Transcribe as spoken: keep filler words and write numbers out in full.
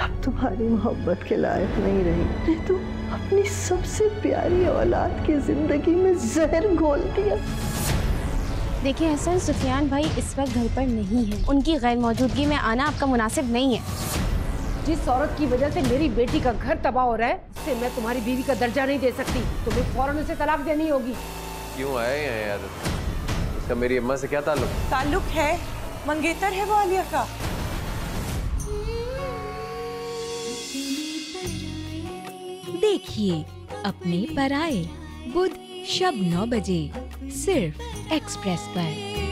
अब तुम्हारी मोहब्बत के लायक नहीं रही। ने तो अपनी सबसे प्यारी औलाद की जिंदगी में जहर घोल दिया। देखिए हसन, सुफियान भाई इस वक्त घर पर नहीं है। उनकी गैर मौजूदगी में आना आपका मुनासिब नहीं है। जिस औरत की वजह से मेरी बेटी का घर तबाह हो रहा है, उससे मैं तुम्हारी बीवी का दर्जा नहीं दे सकती। तुम्हें फौरन उसे तलाक देनी होगी। क्यों आए हैं यार? इसका मेरी अम्मा से क्या ताल्लुक? ताल्लुक है, मंगेतर है वो आलिया का। देखिए अपने पराये बुध शब नौ बजे सिर्फ एक्सप्रेस पर।